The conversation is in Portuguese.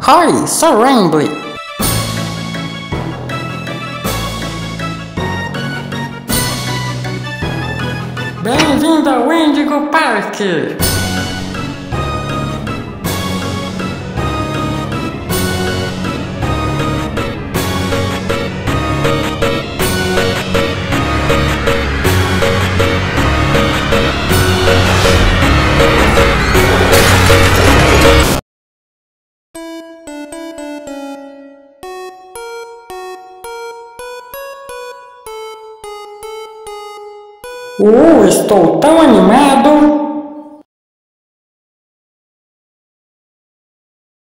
Oi, sou Rainbow. Bem-vindo ao Indigo Park. Estou tão animado!